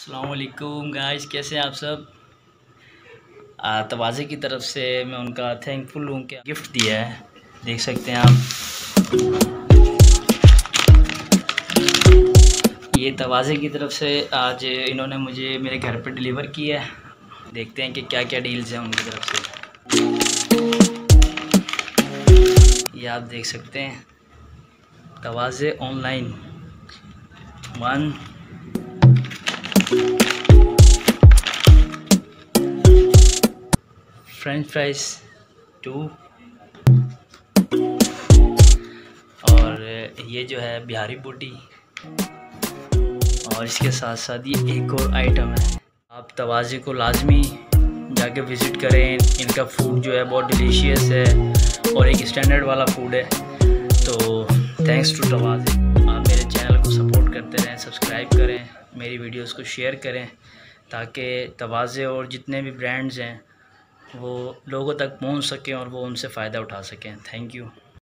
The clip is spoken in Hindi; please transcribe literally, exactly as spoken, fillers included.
अस्सलाम वालेकुम गाइस, कैसे हैं आप सब। तवाज़े की तरफ से मैं उनका थैंकफुल हूँ कि गिफ्ट दिया है। देख सकते हैं आप, ये तवाज़े की तरफ से आज इन्होंने मुझे मेरे घर पर डिलीवर किया है। देखते हैं कि क्या क्या डील्स हैं उनकी तरफ से। ये आप देख सकते हैं, तवाज़े online one French fries two, और ये जो है बिहारी बोटी, और इसके साथ साथ ये एक और आइटम है। आप तवाज़े को लाजमी जाके विज़िट करें। इनका फूड जो है बहुत डिलीशियस है और एक स्टैंडर्ड वाला फूड है। तो थैंक्स टू तवाज़े। आप मेरे चैनल को सपोर्ट करते रहें, सब्सक्राइब करें, मेरी वीडियोस को शेयर करें, ताकि तवाज़े और जितने भी ब्रांड्स हैं वो लोगों तक पहुंच सकें और वो उनसे फ़ायदा उठा सकें। Thank you.